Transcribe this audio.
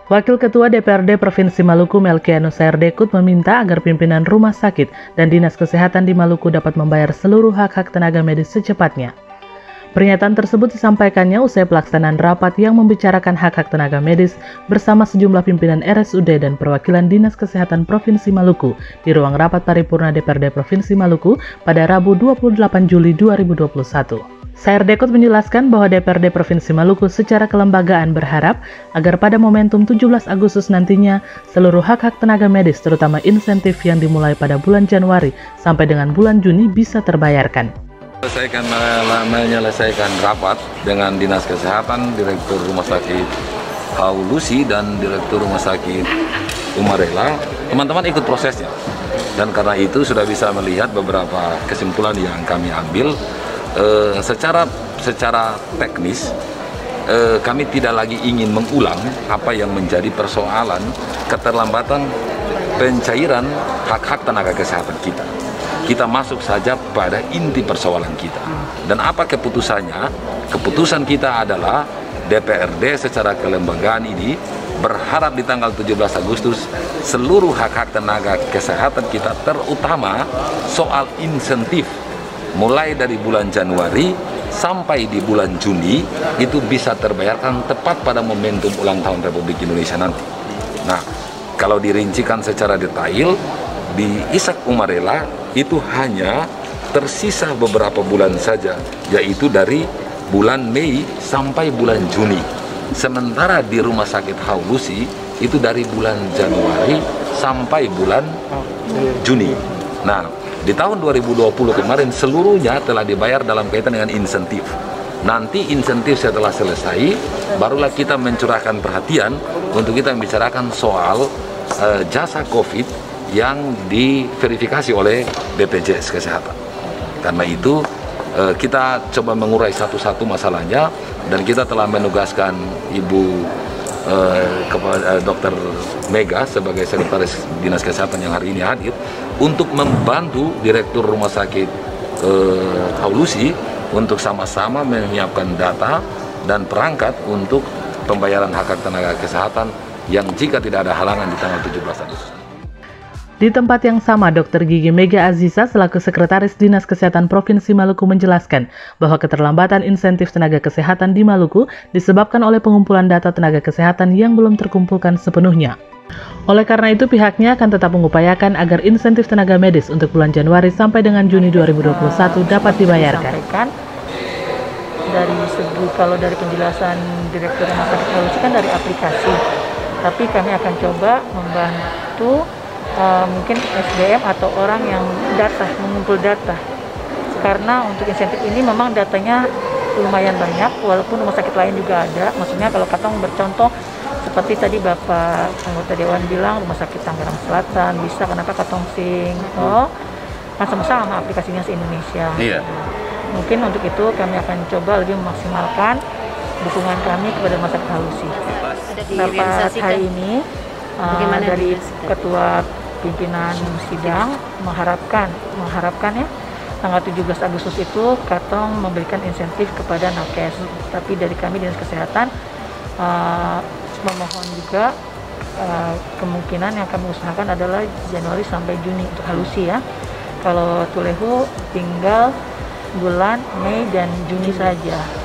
Wakil Ketua DPRD Provinsi Maluku MELKIANUS SAIRDEKUT meminta agar pimpinan rumah sakit dan Dinas Kesehatan di Maluku dapat membayar seluruh hak-hak tenaga medis secepatnya. Pernyataan tersebut disampaikannya usai pelaksanaan rapat yang membicarakan hak-hak tenaga medis bersama sejumlah pimpinan RSUD dan perwakilan Dinas Kesehatan Provinsi Maluku di ruang rapat paripurna DPRD Provinsi Maluku pada Rabu 28 Juli 2021. SAIRDEKUT menjelaskan bahwa DPRD Provinsi Maluku secara kelembagaan berharap agar pada momentum 17 Agustus nantinya seluruh hak-hak tenaga medis terutama insentif yang dimulai pada bulan Januari sampai dengan bulan Juni bisa terbayarkan. Menyelesaikan rapat dengan Dinas Kesehatan, Direktur Rumah Sakit Harus dan Direktur Rumah Sakit Umarela, teman-teman ikut prosesnya. Dan karena itu sudah bisa melihat beberapa kesimpulan yang kami ambil. Secara teknis kami tidak lagi ingin mengulang apa yang menjadi persoalan keterlambatan pencairan hak-hak tenaga kesehatan kita. Kita masuk saja pada inti persoalan kita. Dan apa keputusannya? Keputusan kita adalah DPRD secara kelembagaan ini berharap di tanggal 17 Agustus seluruh hak-hak tenaga kesehatan kita, terutama soal insentif mulai dari bulan Januari sampai di bulan Juni itu bisa terbayarkan tepat pada momentum ulang tahun Republik Indonesia nanti. Nah, kalau dirincikan secara detail di Isak Umarela itu hanya tersisa beberapa bulan saja, yaitu dari bulan Mei sampai bulan Juni. Sementara di Rumah Sakit Haulusi itu dari bulan Januari sampai bulan Juni. Nah, di tahun 2020 kemarin seluruhnya telah dibayar dalam kaitan dengan insentif. Nanti insentif setelah selesai, barulah kita mencurahkan perhatian untuk kita membicarakan soal jasa COVID yang diverifikasi oleh BPJS Kesehatan. Karena itu kita coba mengurai satu-satu masalahnya dan kita telah menugaskan Ibu Dr. MEGA sebagai Sekretaris Dinas Kesehatan yang hari ini hadir untuk membantu Direktur Rumah Sakit Haulusi untuk sama-sama menyiapkan data dan perangkat untuk pembayaran hak-hak tenaga kesehatan yang jika tidak ada halangan di tanggal 17 Agustus. Di tempat yang sama, Dr. Gigi Mega Aziza selaku Sekretaris Dinas Kesehatan Provinsi Maluku menjelaskan bahwa keterlambatan insentif tenaga kesehatan di Maluku disebabkan oleh pengumpulan data tenaga kesehatan yang belum terkumpulkan sepenuhnya. Oleh karena itu, pihaknya akan tetap mengupayakan agar insentif tenaga medis untuk bulan Januari sampai dengan Juni 2021 dapat dibayarkan. Kalau dari penjelasan Direktur Rumah Sakit Harus kan dari aplikasi, tapi kami akan coba membantu mungkin SDM atau orang yang mengumpul data, karena untuk insentif ini memang datanya lumayan banyak, walaupun rumah sakit lain juga ada. Maksudnya kalau katong bercontoh seperti tadi Bapak anggota Dewan bilang rumah sakit Tangerang Selatan bisa, kenapa katong kan sama-sama aplikasinya se-Indonesia. Iya. Mungkin untuk itu kami akan coba lebih memaksimalkan dukungan kami kepada rumah sakit Halusi. Rapat hari ini dari Ketua Pimpinan Sidang mengharapkan ya tanggal 17 Agustus itu katong memberikan insentif kepada nakes. Tapi dari kami Dinas Kesehatan memohon juga kemungkinan yang kami usahakan adalah Januari sampai Juni untuk Halusi ya. Kalau Tulehu tinggal bulan Mei dan Juni saja.